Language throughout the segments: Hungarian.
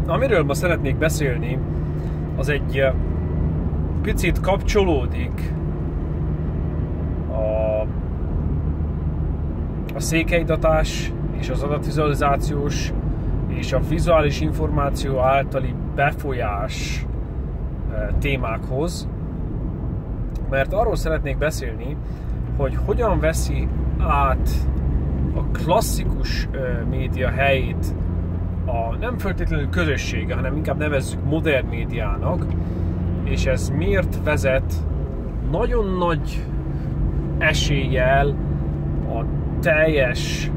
amiről ma szeretnék beszélni, az egy picit kapcsolódik a székelydatás és az adatvizualizációs és a vizuális információ általi befolyás témákhoz, mert arról szeretnék beszélni, hogy hogyan veszi át a klasszikus média helyét nem feltétlenül közössége, hanem inkább nevezzük modern médiának, és ez miért vezet nagyon nagy eséllyel a teljes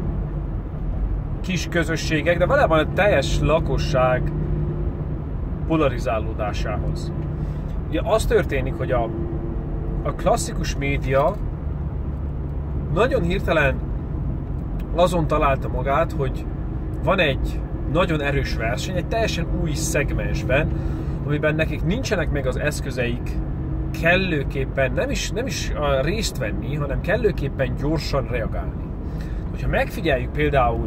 kis közösségek, de valójában a teljes lakosság polarizálódásához. Ugye az történik, hogy a klasszikus média nagyon hirtelen azon találta magát, hogy van egy nagyon erős verseny, egy teljesen új szegmensben, amiben nekik nincsenek meg az eszközeik kellőképpen nem is részt venni, hanem kellőképpen gyorsan reagálni. Hogyha megfigyeljük például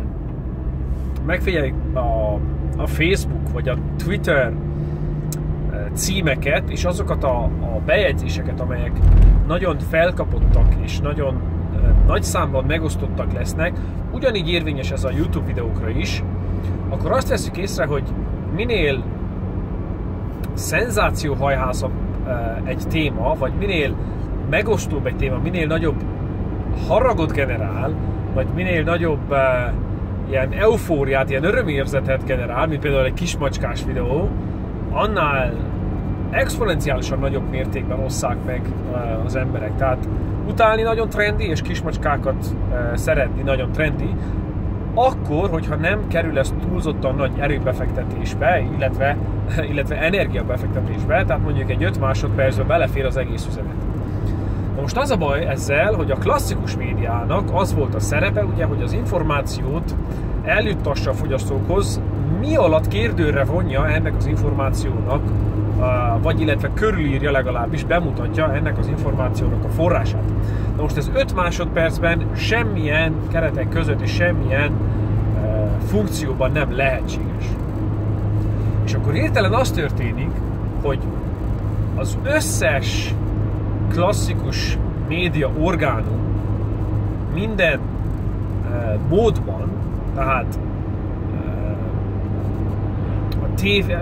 a Facebook vagy a Twitter címeket, és azokat a bejegyzéseket, amelyek nagyon felkapottak és nagyon nagy számban megosztottak lesznek, ugyanígy érvényes ez a YouTube videókra is, akkor azt veszük észre, hogy minél szenzációhajházabb egy téma, vagy minél megosztóbb egy téma, minél nagyobb haragot generál, vagy minél nagyobb ilyen eufóriát, ilyen örömérzetet generál, mint például egy kismacskás videó, annál exponenciálisan nagyobb mértékben osszák meg az emberek. Tehát utálni nagyon trendi, és kismacskákat szeretni nagyon trendi, akkor, hogyha nem kerül ez túlzottan nagy erőbefektetésbe, illetve energiabefektetésbe, tehát mondjuk egy 5 másodpercben belefér az egész üzenet. Na most az a baj ezzel, hogy a klasszikus médiának az volt a szerepe, ugye, hogy az információt eljuttassa a fogyasztókhoz, mi alatt kérdőre vonja ennek az információnak, vagy illetve körülírja, legalábbis bemutatja ennek az információnak a forrását. Na most ez 5 másodpercben semmilyen keretek között és semmilyen funkcióban nem lehetséges. És akkor hirtelen az történik, hogy az összes klasszikus média orgánum minden módban, tehát a tévé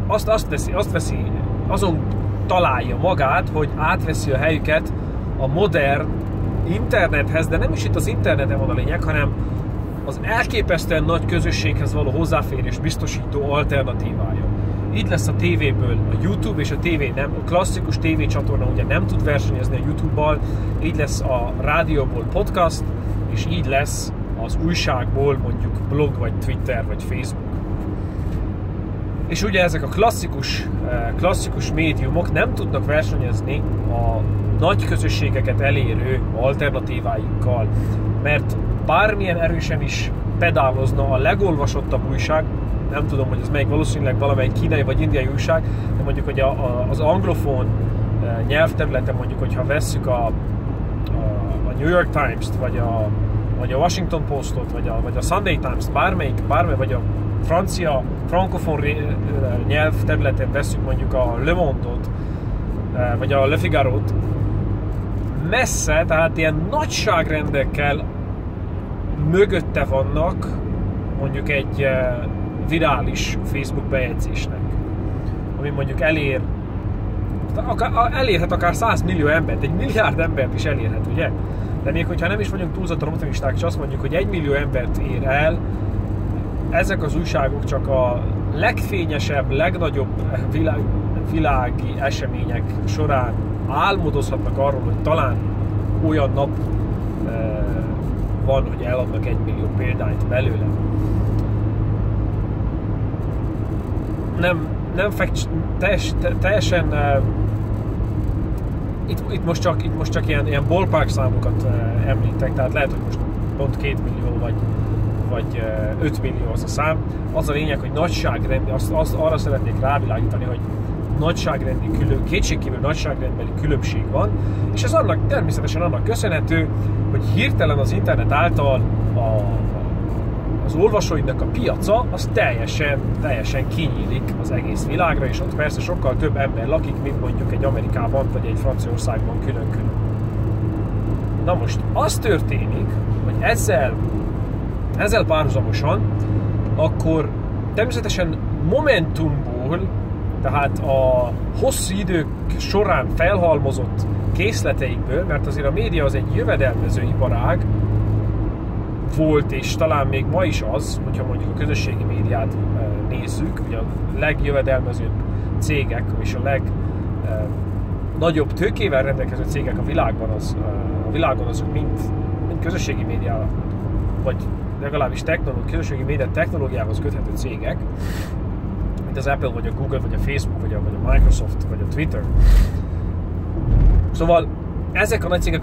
azon találja magát, hogy átveszi a helyüket a modern internethez, de nem is itt az interneten van a lényeg, hanem az elképesztően nagy közösséghez való hozzáférés biztosító alternatívája. Így lesz a tévéből a YouTube, és a klasszikus tévécsatorna ugye nem tud versenyezni a YouTube-bal, így lesz a rádióból podcast, és így lesz az újságból mondjuk blog, vagy Twitter, vagy Facebook. És ugye ezek a klasszikus médiumok nem tudnak versenyezni a nagy közösségeket elérő alternatíváikkal, mert bármilyen erősen is pedálozna a legolvasottabb újság, nem tudom, hogy ez melyik, valószínűleg valamelyik kínai vagy indiai újság, de mondjuk, hogy az anglofón nyelvterületen, mondjuk, hogyha vesszük a New York Times-t, vagy a Washington Postot, vagy a Sunday Times-t, bármely, vagy a francia, frankofón nyelvterületen vesszük mondjuk a Le Monde-ot, vagy a Le Figaro-t, messze, tehát ilyen nagyságrendekkel mögötte vannak mondjuk egy virális Facebook bejegyzésnek, ami mondjuk elérhet akár 100 millió embert, 1 milliárd embert is elérhet, ugye? De még hogyha nem is vagyunk túlzottan optimisták, és azt mondjuk, hogy 1 millió embert ér el, ezek az újságok csak a legfényesebb, legnagyobb világi események során álmodozhatnak arról, hogy talán olyan nap van, hogy eladnak 1 millió példányt belőle. Nem teljesen itt most csak ilyen ballpark számokat említek, tehát lehet, hogy most pont 2 millió vagy 5 millió az a szám. Az a lényeg, hogy nagyságrendi, arra szeretnék rávilágítani, hogy kétségkívül nagyságrendbeli különbség van, és ez természetesen annak köszönhető, hogy hirtelen az internet által az olvasóidnak a piaca az teljesen kinyílik az egész világra, és ott persze sokkal több ember lakik, mint mondjuk egy Amerikában vagy egy Franciaországban külön-külön. Na most az történik, hogy ezzel párhuzamosan akkor természetesen momentumból, tehát a hosszú idők során felhalmozott készleteikből, mert azért a média az egy jövedelmező iparág volt, és talán még ma is az, hogyha mondjuk a közösségi médiát nézzük, ugye a legjövedelmezőbb cégek és a legnagyobb tőkével rendelkező cégek a világon azok mind közösségi médiával, vagy legalábbis közösségi média technológiához köthető cégek, mint az Apple, vagy a Google, vagy a Facebook, vagy a Microsoft, vagy a Twitter. Szóval ezek a nagy cégek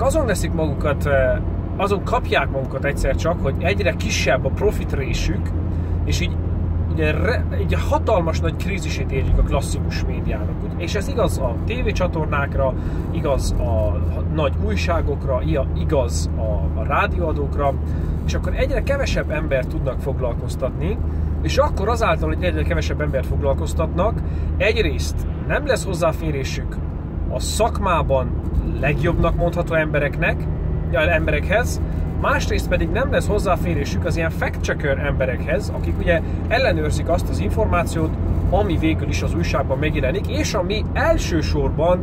azon kapják magukat egyszer csak, hogy egyre kisebb a profit résük, és így ugye egy hatalmas nagy krízisét érjük a klasszikus médiának. És ez igaz a tévécsatornákra, igaz a nagy újságokra, igaz a rádióadókra, és akkor egyre kevesebb embert tudnak foglalkoztatni, és akkor azáltal, hogy egyre kevesebb embert foglalkoztatnak, egyrészt nem lesz hozzáférésük a szakmában legjobbnak mondható emberekhez, másrészt pedig nem lesz hozzáférésük az ilyen fact-checker emberekhez, akik ugye ellenőrzik azt az információt, ami végül is az újságban megjelenik, és ami elsősorban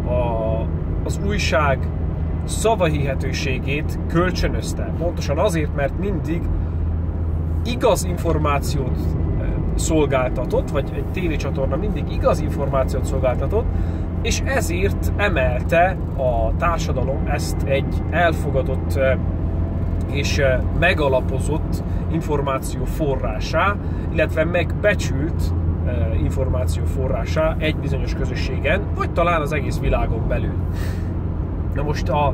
az újság szavahihetőségét kölcsönözte. Pontosan azért, mert mindig igaz információt szolgáltatott, vagy egy tévécsatorna mindig igaz információt szolgáltatott, és ezért emelte a társadalom ezt egy elfogadott és megalapozott információ forrásá, illetve megbecsült információ forrásá egy bizonyos közösségen, vagy talán az egész világon belül. Na most a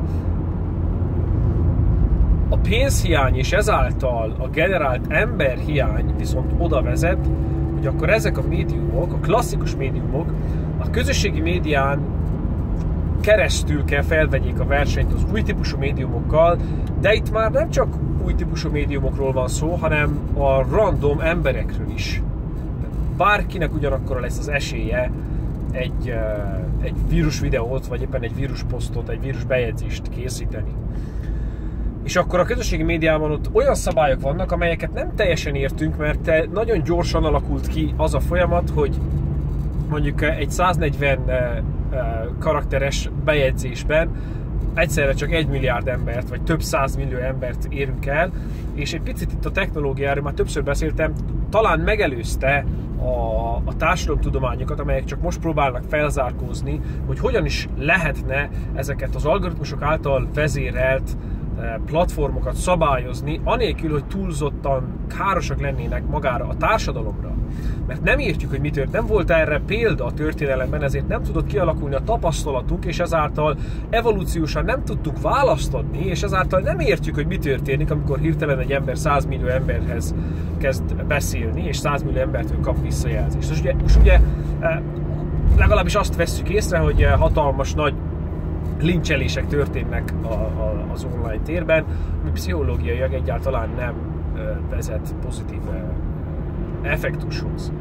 pénzhiány és ezáltal a generált emberhiány viszont oda vezet, hogy akkor ezek a médiumok, a klasszikus médiumok a közösségi médián keresztül kell felvegyék a versenyt az új típusú médiumokkal, de itt már nem csak új típusú médiumokról van szó, hanem a random emberekről is. Bárkinek ugyanakkor lesz az esélye egy vírus videót, vagy éppen egy vírus posztot, egy vírus bejegyzést készíteni. És akkor a közösségi médiában ott olyan szabályok vannak, amelyeket nem teljesen értünk, mert nagyon gyorsan alakult ki az a folyamat, hogy mondjuk egy 140 karakteres bejegyzésben egyszerre csak 1 milliárd embert, vagy több 100 millió embert érünk el, és egy picit itt a technológiáról már többször beszéltem, talán megelőzte a társadalomtudományokat, amelyek csak most próbálnak felzárkózni, hogy hogyan is lehetne ezeket az algoritmusok által vezérelt platformokat szabályozni, anélkül, hogy túlzottan károsak lennének magára a társadalomra. Mert nem értjük, hogy mi történt, nem volt erre példa a történelemben, ezért nem tudott kialakulni a tapasztalatunk, és ezáltal evolúciósan nem tudtuk választ adni, és ezáltal nem értjük, hogy mi történik, amikor hirtelen egy ember 100 millió emberhez kezd beszélni, és 100 millió embertől kap visszajelzést. És ugye legalábbis azt vesszük észre, hogy hatalmas nagy lincselések történnek az online térben, ami pszichológiailag egyáltalán nem vezet pozitív effektushoz.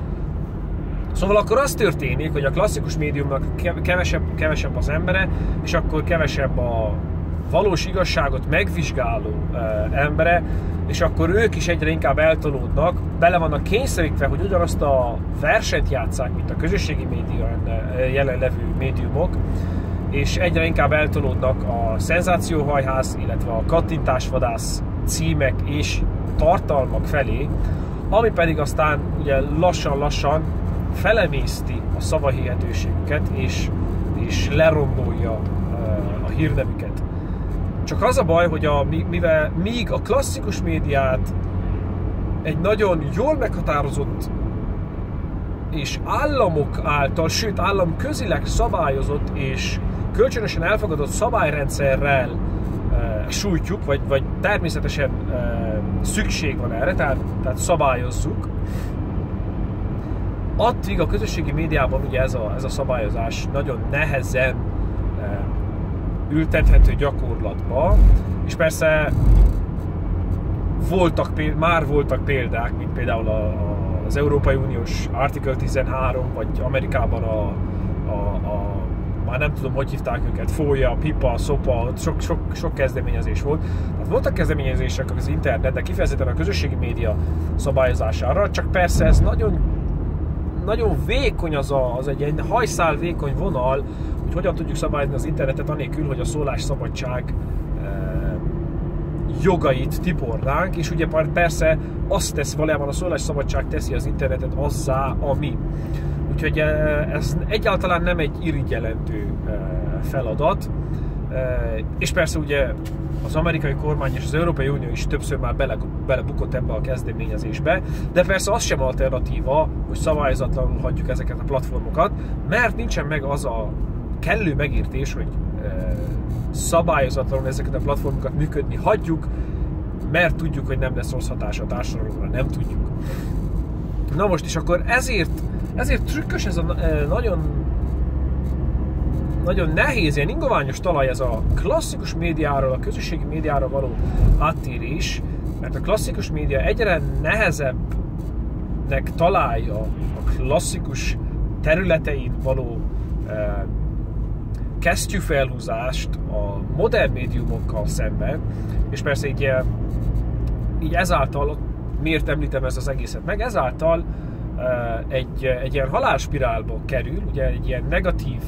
Szóval akkor az történik, hogy a klasszikus médiumnak kevesebb az embere, és akkor kevesebb a valós igazságot megvizsgáló embere, és akkor ők is egyre inkább eltolódnak, bele vannak kényszerítve, hogy ugyanazt a versenyt játsszák, mint a közösségi médián jelenlevő médiumok, és egyre inkább eltolódnak a szenzációhajház, illetve a kattintásvadász címek és tartalmak felé, ami pedig aztán ugye lassan-lassan felemészti a szavahihetőségüket, és lerombolja a hírnevüket. Csak az a baj, hogy míg a klasszikus médiát egy nagyon jól meghatározott és államok által, sőt államközileg szabályozott és kölcsönösen elfogadott szabályrendszerrel sújtjuk, vagy természetesen szükség van erre, tehát szabályozzuk. Addig a közösségi médiában ugye ez a szabályozás nagyon nehezen ültethető gyakorlatba, és persze már voltak példák, mint például az Európai Uniós Article 13, vagy Amerikában már nem tudom, hogy hívták őket, FOIA, PIPA, SOPA, sok kezdeményezés volt. Tehát voltak kezdeményezések az internet, de kifejezetten a közösségi média szabályozására, csak persze ez nagyon vékony, az egy hajszál vékony vonal, hogy hogyan tudjuk szabályozni az internetet anélkül, hogy a szólásszabadság jogait tipornánk, és ugye persze azt tesz, valójában a szólásszabadság teszi az internetet azzá, ami. Úgyhogy ez egyáltalán nem egy irigyjelentő feladat, és persze ugye az amerikai kormány és az Európai Unió is többször már belebukott ebbe a kezdeményezésbe, de persze az sem alternatíva, hogy szabályozatlanul hagyjuk ezeket a platformokat, mert nincsen meg az a kellő megértés, hogy szabályozatlanul ezeket a platformokat működni hagyjuk, mert tudjuk, hogy nem lesz rossz hatása a társadalomra, nem tudjuk. Na most is akkor ezért trükkös ez a nagyon nehéz, ilyen ingoványos talaj ez a klasszikus médiáról, a közösségi médiára való áttérés, mert a klasszikus média egyre nehezebbnek találja a klasszikus területein való kesztyűfelhúzást a modern médiumokkal szemben, és persze így ezáltal, miért említem ezt az egészet meg, ezáltal egy ilyen halálspirálba kerül, ugye egy ilyen negatív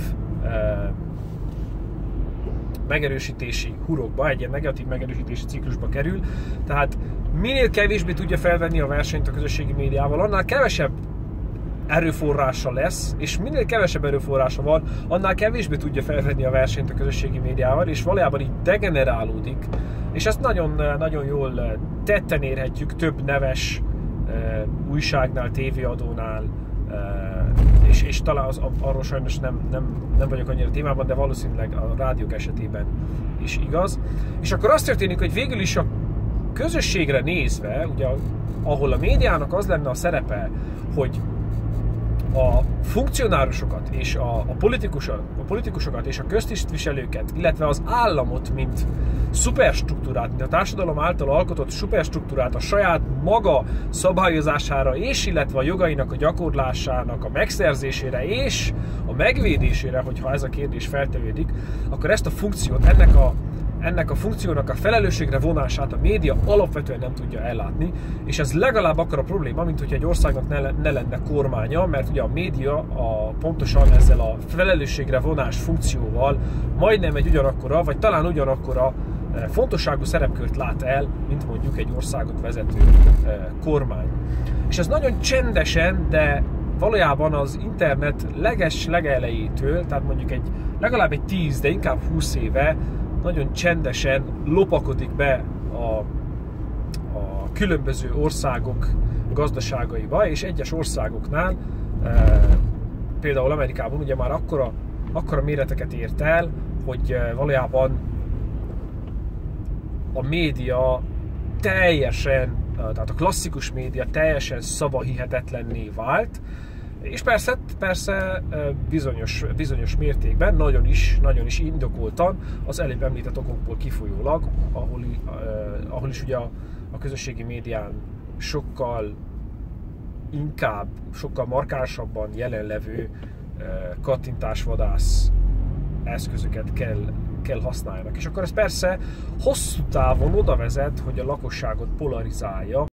megerősítési hurokba, egy ilyen negatív megerősítési ciklusba kerül, tehát minél kevésbé tudja felvenni a versenyt a közösségi médiával, annál kevesebb erőforrása lesz, és minél kevesebb erőforrása van, annál kevésbé tudja felvenni a versenyt a közösségi médiával, és valójában így degenerálódik, és ezt nagyon jól tetten érhetjük több neves újságnál, tévéadónál, és talán arról sajnos nem vagyok annyira témában, de valószínűleg a rádiók esetében is igaz. És akkor az történik, hogy végül is a közösségre nézve, ugye, ahol a médiának az lenne a szerepe, hogy a funkcionárusokat és a politikusokat és a köztisztviselőket, illetve az államot, mint szuperstruktúrát, mint a társadalom által alkotott szuperstruktúrát a saját maga szabályozására és illetve a jogainak a gyakorlásának a megszerzésére és a megvédésére, hogyha ez a kérdés feltevődik, akkor ezt a funkciót, ennek a funkciónak a felelősségre vonását a média alapvetően nem tudja ellátni, és ez legalább akkora a probléma, mint hogy egy országnak ne lenne kormánya, mert ugye a média pontosan ezzel a felelősségre vonás funkcióval majdnem egy ugyanakkora, vagy talán ugyanakkora fontosságú szerepkört lát el, mint mondjuk egy országot vezető kormány. És ez nagyon csendesen, de valójában az internet legelejétől, tehát mondjuk legalább egy 10, de inkább 20 éve nagyon csendesen lopakodik be a különböző országok gazdaságaiba, és egyes országoknál, például Amerikában ugye már akkora méreteket ért el, hogy valójában a média teljesen, tehát a klasszikus média teljesen szavahihetetlenné vált, és persze bizonyos mértékben, nagyon is indokoltan az előbb említett okokból kifolyólag, ahol is ugye a közösségi médián sokkal markánsabban jelenlevő kattintásvadász eszközöket kell használjanak. És akkor ez persze hosszú távon oda vezet, hogy a lakosságot polarizálja,